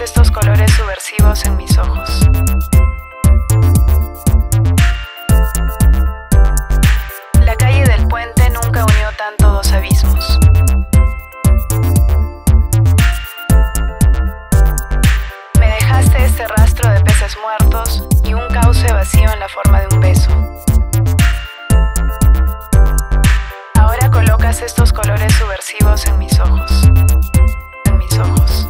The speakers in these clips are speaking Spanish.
estos colores subversivos en mis ojos. La calle del puente nunca unió tanto dos abismos. Me dejaste este rastro de peces muertos y un cauce vacío en la forma de un beso. Ahora colocas estos colores subversivos en mis ojos. En mis ojos.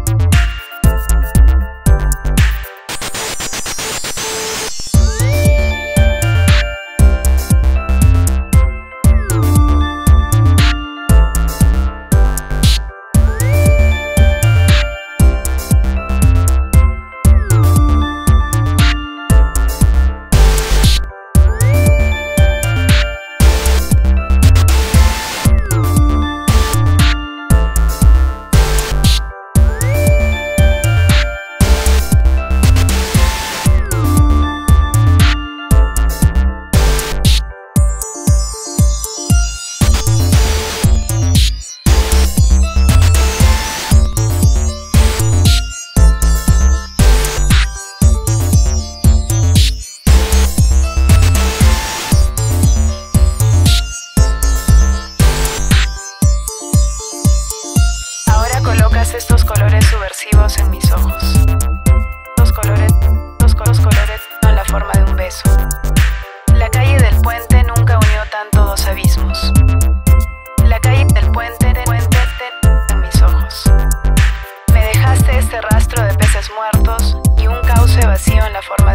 Colocas estos colores subversivos en mis ojos. Los colores en la forma de un beso. La calle del puente nunca unió tanto dos abismos. La calle del puente en mis ojos. Me dejaste este rastro de peces muertos y un cauce vacío en la forma